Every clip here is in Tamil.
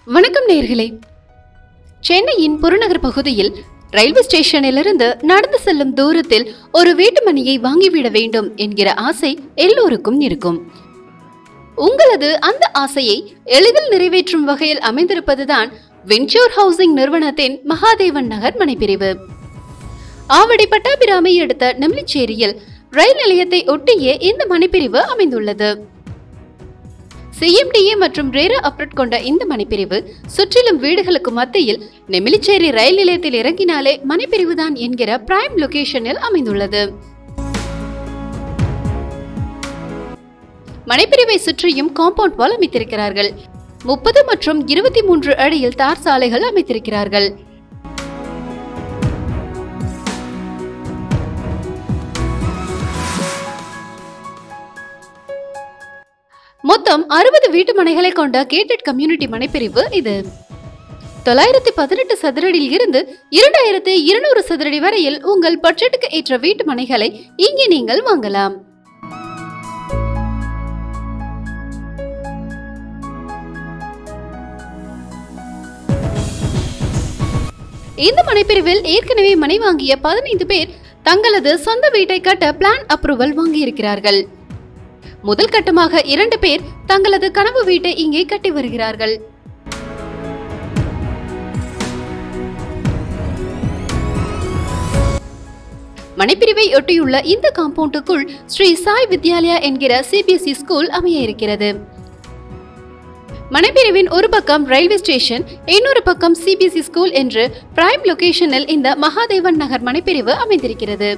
வணக்கம் நேயர்களே. சென்னையின் புறநகர் பகுதியில் ரயில்வே ஸ்டேஷனிலிருந்து நடந்து செல்லும் தூரத்தில் ஒரு வீட்டுமனையை வாங்கிவிட வேண்டும் என்கிற ஆசை எல்லோருக்கும் இருக்கும். உங்களது அந்த ஆசையை எளிதில் நிறைவேற்றும் வகையில் அமைந்திருப்பதுதான் வெஞ்சூர் ஹவுசிங் நிறுவனத்தின் மகாதேவன் நகர் மனைப்பிரிவு. ஆவடி பட்டாபிராமை அடுத்த நெமிலிச்சேரியில் ரயில் நிலையத்தை ஒட்டியே இந்த மனைப்பிரிவு அமைந்துள்ளது. CMDA மற்றும் ரேரா அப்ரூவ்ட் கொண்ட இந்த மனைப்பிரிவு சுற்றிலும் வீடுகளுக்கு மத்தியில் நெமிலிச்சேரி ரயில் நிலையத்தில் இறங்கினாலே மனைப்பிரிவுதான் என்கிற பிரைம் லொகேஷனில் அமைந்துள்ளது. மனைப்பிரிவை சுற்றியும் காம்பவுண்ட் வால் அமைத்திருக்கிறார்கள். 30 மற்றும் 23 அடியில் தார் சாலைகள் அமைத்திருக்கிறார்கள். மொத்தம் 60 வீட்டு மனைகளை கொண்ட கேட்டட் கம்யூனிட்டி மனைப்பிரிவு இது. 918 சதுரடியில் இருந்து 2200 சதுரடி வரையில் உங்கள் பட்ஜெட்டுக்கு ஏற்ற வீட்டு மனைகளை இங்கே நீங்கள் வாங்கலாம். இந்த மனைப்பிரிவில் ஏற்கனவே மனை வாங்கிய 15 பேர் தங்களது சொந்த வீட்டை கட்ட பிளான் அப்ரூவல் வாங்கியிருக்கிறார்கள். முதல் கட்டமாக 2 பேர் தங்களது கனவு வீட்டை இங்கே கட்டி வருகிறார்கள். மனைப்பிரிவை ஒட்டியுள்ள இந்த காம்பவுண்டுக்குள் ஸ்ரீ சாய் வித்யாலயா என்கிற CBSE ஸ்கூல் அமைய இருக்கிறது. மனைப்பிரிவின் ஒரு பக்கம் ரயில்வே ஸ்டேஷன், இன்னொரு பக்கம் CBSE ஸ்கூல் என்று பிரைம் லொகேஷனில் இந்த மகாதேவன் நகர் மனைப்பிரிவு அமைந்திருக்கிறது.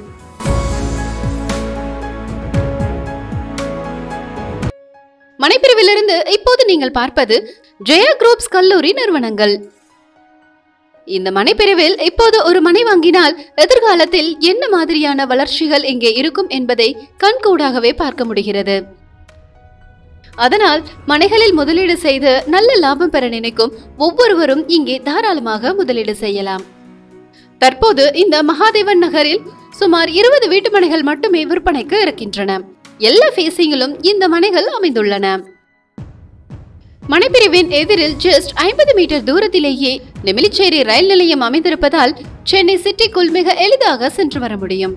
மனைப்பிரிவிலிருந்து இப்போது நீங்கள் பார்ப்பது ஜெயா குரூப்ஸ் கல்லூரி நிறுவனங்கள். இந்த மனைப்பிரிவில் இப்போது ஒரு மனை வாங்கினால் எதிர்காலத்தில் என்ன மாதிரியான வளர்ச்சிகள் இங்கே இருக்கும் என்பதை கண்கூடாகவே பார்க்க முடிகிறது. அதனால் மனைகளில் முதலீடு செய்து நல்ல லாபம் பெற நினைக்கும் ஒவ்வொருவரும் இங்கே தாராளமாக முதலீடு செய்யலாம். தற்போது இந்த மகாதேவன் நகரில் சுமார் 20 வீட்டு மனைகள் மட்டுமே விற்பனைக்கு இருக்கின்றன. எல்லா ஃபேசிங்கிலும் இந்த மனைகள் அமைந்துள்ளன. மனைப்பிரிவின் எதிரில் ஜஸ்ட் 50 மீட்டர் தூரத்திலேயே நெமிலிச்சேரி ரயில் நிலையம் அமைந்திருப்பதால் சென்னை சிட்டிக்குள் மிக எளிதாக சென்று வர முடியும்.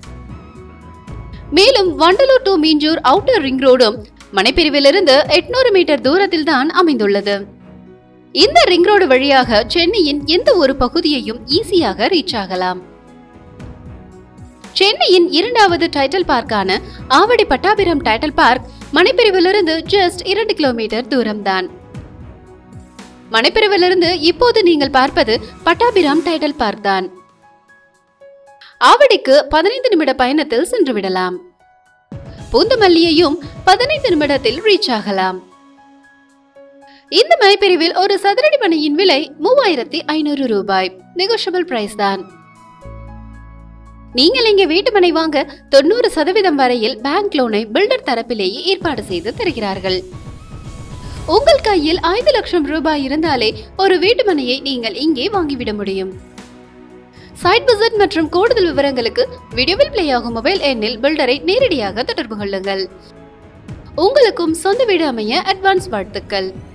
மேலும் Vandalur to Minjur outer ring ரோடும் மனைப்பிரிவிலிருந்து 800 மீட்டர் தூரத்தில் தான் அமைந்துள்ளது. இந்த ரிங் ரோடு வழியாக சென்னையின் எந்த ஒரு பகுதியையும் ஈஸியாக ரீச் ஆகலாம். சென்னையின் 2வது டைட்டில் பார்க்கான ஆவடி பட்டாபிரம் டைட்டில் பார்க் மனைப்பிரிவிலிருந்து ஜஸ்ட் 2 கிலோமீட்டர் தூரம்தான். மனைப்பிரிவிலிருந்து இப்போது நீங்கள் பார்ப்பது பட்டாபிரம் டைட்டில் பார்க் தான். ஆவடிக்கு 15 நிமிட பயணத்தில் சென்று விடலாம். பூந்தமல்லியையும் 15 நிமிடத்தில் ரீச் ஆகலாம். இந்த மனைப்பிரிவில் ஒரு சதுரடி மனையின் விலை 3500 ரூபாய். நெகோஷியபிள் பிரைஸ் தான். நீங்கள் இங்கே வீட்டு மனை வாங்க 90% வரையில் பேங்க் லோனை பில்டர் தரப்பிலேயே ஏற்பாடு செய்து தருகிறார்கள். உங்கள் கையில் 5 லட்சம் ரூபாய் இருந்தாலே ஒரு வீட்டு மனையை நீங்கள் இங்கே வாங்கிவிட முடியும். சைட் விசிட் மற்றும் கூடுதல் விவரங்களுக்கு வீடியோவில் பிளே ஆகும் மொபைல் எண்ணில் பில்டரை நேரடியாக தொடர்பு கொள்ளுங்கள். உங்களுக்கும் சொந்த வீடு அமைய அட்வான்ஸ் வாழ்த்துக்கள்.